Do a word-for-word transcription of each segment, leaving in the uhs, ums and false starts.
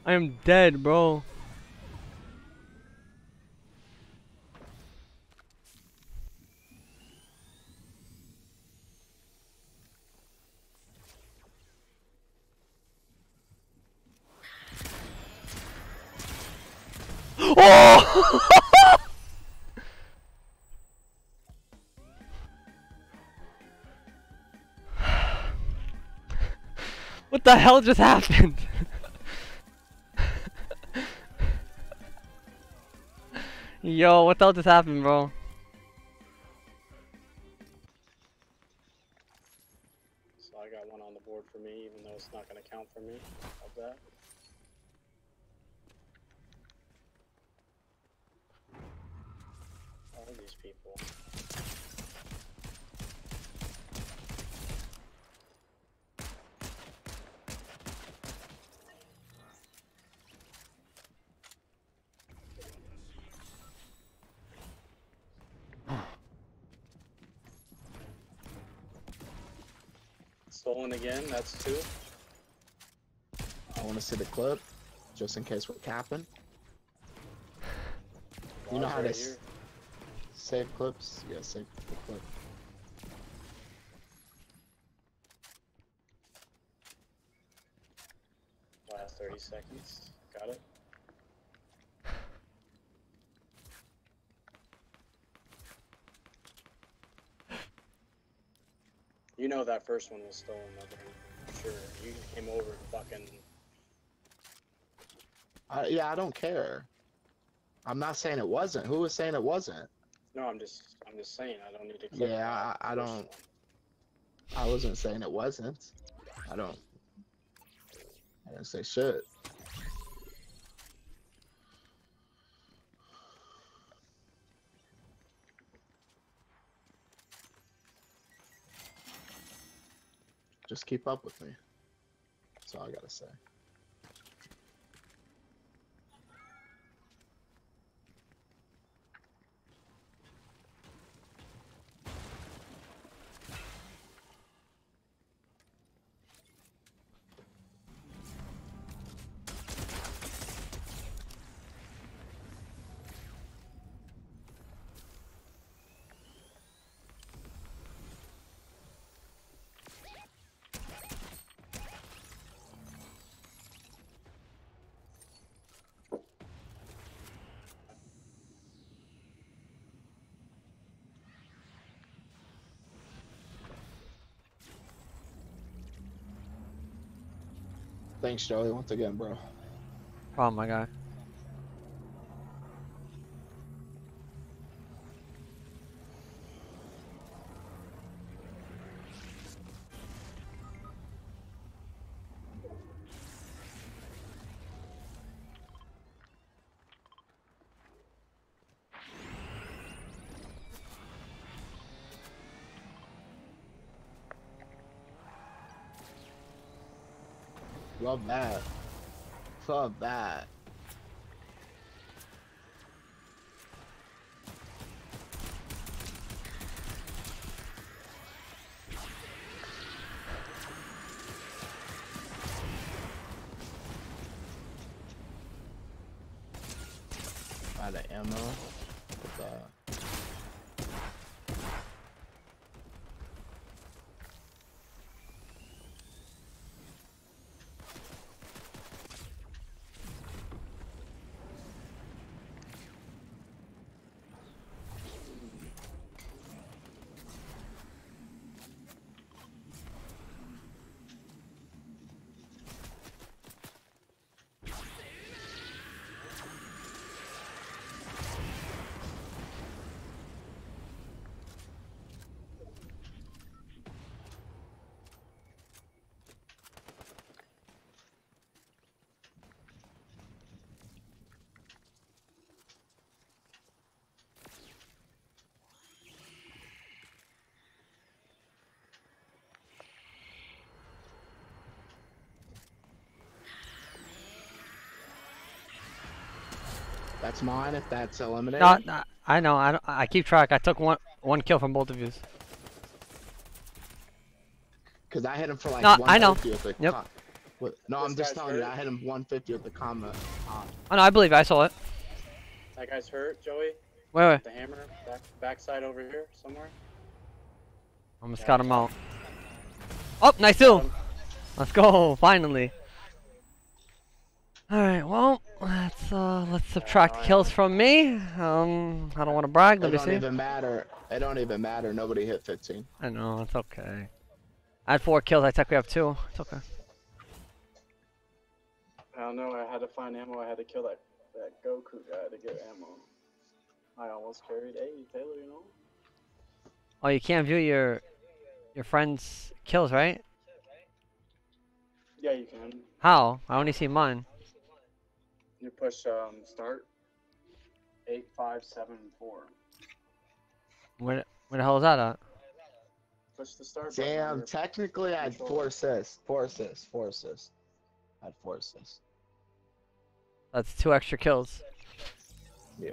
I am dead, bro. Oh! What the hell just happened? Yo, what the hell just happened, bro? So I got one on the board for me, even though it's not going to count for me. Of that. All these people. Stolen again, that's two. I want to see the clip, just in case we're capping. You know how right to here. save clips? Yeah, save the clip. Last thirty seconds. Got it. You know that first one was stolen, though, I'm sure. You came over and fucking... I, yeah, I don't care. I'm not saying it wasn't. Who was saying it wasn't? No, I'm just, I'm just saying, I don't need to clip Yeah, that I, I first don't. one. I wasn't saying it wasn't. I don't. I didn't say shit. Just keep up with me. That's all I gotta say. Thanks, Joey, once again, bro. Oh my god. Love that. Love that. Out of ammo. With that. That's mine if that's eliminated. No, no, I know. I don't, I keep track. I took one one kill from both of you. Cause I hit him for like No, one I know. with the Yep. con What? No, This I'm just guy's telling you. hurt? I hit him one fifty with the combat. Uh, Oh no, I believe it. I saw it. That guy's hurt, Joey. Wait, wait. The hammer, back backside over here somewhere. Almost Yeah, got I him got out. Oh, nice Got kill. him. Let's go, finally. Alright, well, let's uh let's subtract I kills know. from me. Um I don't wanna brag, let it me don't see. even matter. It don't even matter. Nobody hit fifteen. I know, it's okay. I had four kills, I think we have two. It's okay. I don't know. I had to find ammo. I had to kill that that Goku guy to get ammo. I almost carried eight, Taylor. You know. Oh, you can't view your your friend's kills, right? Yeah, you can. How? I only see mine. You push um start. Eight five seven four. Where where the hell is that at? Push the start button. on Damn. your Technically, I had controller. four assists. Four assists. Four assists. I had four assists. That's two extra kills. Yeah.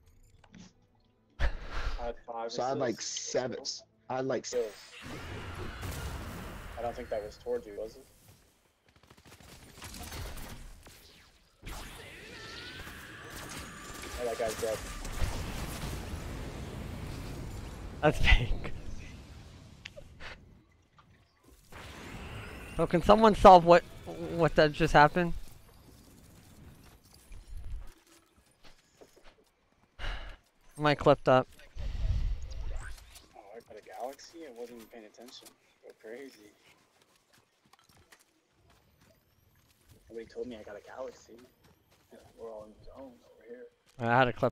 I had five. So I had like assists. seven. I had like. Kills. I don't think that was towards you, was it? Oh, that guy's dead. That's fake. So can someone solve what what that just happened? My clipped up. Oh, I got a galaxy? I wasn't even paying attention. Go crazy. Nobody told me I got a galaxy. We're all in the zone over here. I had a clip